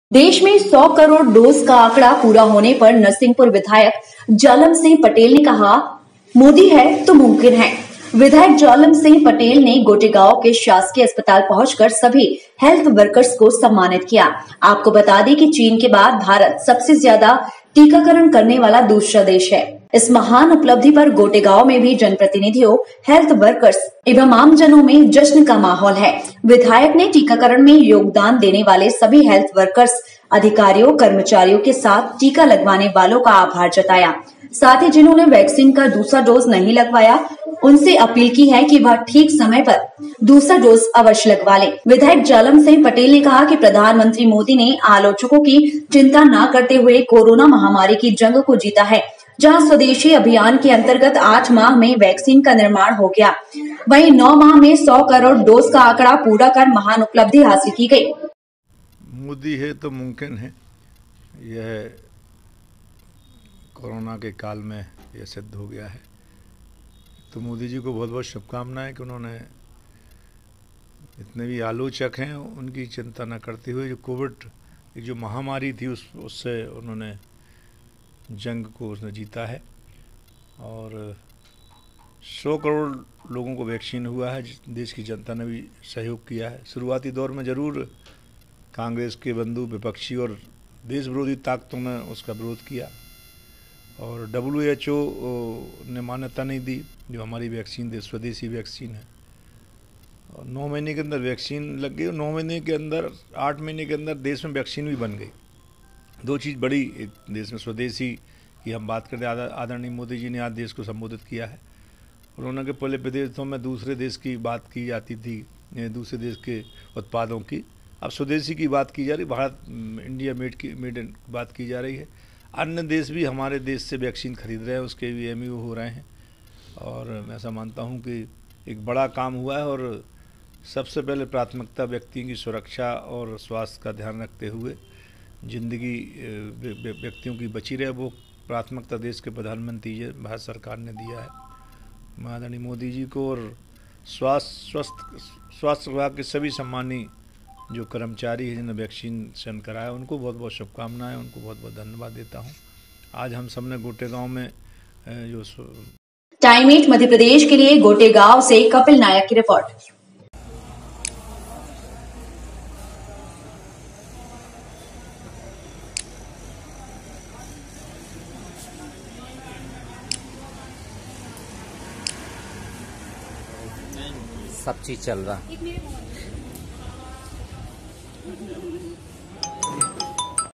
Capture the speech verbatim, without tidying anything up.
देश में सौ करोड़ डोज का आंकड़ा पूरा होने पर नरसिंहपुर विधायक जालम सिंह पटेल ने कहा, मोदी है तो मुमकिन है। विधायक जालम सिंह पटेल ने गोटेगांव के शासकीय अस्पताल पहुंचकर सभी हेल्थ वर्कर्स को सम्मानित किया। आपको बता दें कि चीन के बाद भारत सबसे ज्यादा टीकाकरण करने वाला दूसरा देश है। इस महान उपलब्धि पर गोटेगांव में भी जनप्रतिनिधियों, हेल्थ वर्कर्स एवं आमजनों में जश्न का माहौल है। विधायक ने टीकाकरण में योगदान देने वाले सभी हेल्थ वर्कर्स, अधिकारियों, कर्मचारियों के साथ टीका लगवाने वालों का आभार जताया। साथ ही जिन्होंने वैक्सीन का दूसरा डोज नहीं लगवाया, उनसे अपील की है कि वह ठीक समय पर दूसरा डोज अवश्य लगवा लें। विधायक जालम सिंह पटेल ने कहा कि प्रधानमंत्री मोदी ने आलोचकों की चिंता न करते हुए कोरोना महामारी की जंग को जीता है। जहां स्वदेशी अभियान के अंतर्गत आठ माह में वैक्सीन का निर्माण हो गया, वहीं नौ माह में सौ करोड़ डोज का आंकड़ा पूरा कर महान उपलब्धि हासिल की गई। मोदी है तो मुमकिन है, यह कोरोना के काल में यह सिद्ध हो गया है। तो मोदी जी को बहुत बहुत शुभकामनाएं कि उन्होंने इतने भी आलोचक हैं उनकी चिंता न करते हुए जो कोविड एक जो महामारी थी उस उससे उन्होंने जंग को उसने जीता है और सौ करोड़ लोगों को वैक्सीन हुआ है। देश की जनता ने भी सहयोग किया है। शुरुआती दौर में ज़रूर कांग्रेस के बंधु, विपक्षी और देश विरोधी ताकतों ने उसका विरोध किया और डब्ल्यू एच ओ ने मान्यता नहीं दी जो हमारी वैक्सीन देश स्वदेशी वैक्सीन है। और नौ महीने के अंदर वैक्सीन लग गई और नौ महीने के अंदर आठ महीने के अंदर देश में वैक्सीन भी बन गई। दो चीज़ बड़ी एक देश में स्वदेशी की हम बात करते हैं। आदरणीय मोदी जी ने आज देश को संबोधित किया है। उन्होंने के पहले विदेशों में दूसरे देश की बात की जाती थी, दूसरे देश के उत्पादों की, अब स्वदेशी की बात की जा रही, भारत इंडिया मेड की मेड इन बात की जा रही है। अन्य देश भी हमारे देश से वैक्सीन खरीद रहे हैं, उसके भी एम यू हो रहे हैं और मैं ऐसा मानता हूं कि एक बड़ा काम हुआ है। और सबसे पहले प्राथमिकता व्यक्ति की सुरक्षा और स्वास्थ्य का ध्यान रखते हुए जिंदगी व्यक्तियों की बची रहे, वो प्राथमिकता देश के प्रधानमंत्री जी भारत सरकार ने दिया है। आदरणीय मोदी जी को और स्वास्थ्य स्वस्थ स्वास्थ्य विभाग के सभी सम्मानी जो कर्मचारी हैं जिन्होंने वैक्सीनेशन कराया, उनको बहुत बहुत शुभकामनाएं, उनको बहुत बहुत धन्यवाद देता हूं। आज हम सबने गोटेगांव में जो टाइम एट मध्य प्रदेश के लिए गोटेगांव से कपिल नायक की रिपोर्ट। सब चीज चल रहा।